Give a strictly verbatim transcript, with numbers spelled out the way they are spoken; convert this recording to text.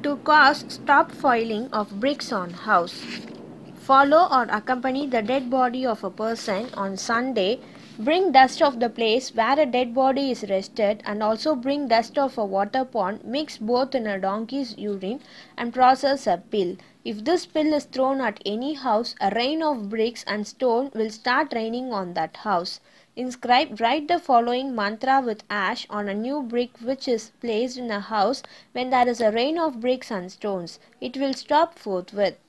To cause stop foiling of bricks on house. Follow or accompany the dead body of a person on Sunday. Bring dust of the place where a dead body is rested, and also bring dust of a water pond, mix both in a donkey's urine and process a pill. If this pill is thrown at any house, a rain of bricks and stone will start raining on that house. Inscribe, write the following mantra with ash on a new brick which is placed in a house when there is a rain of bricks and stones. It will stop forthwith.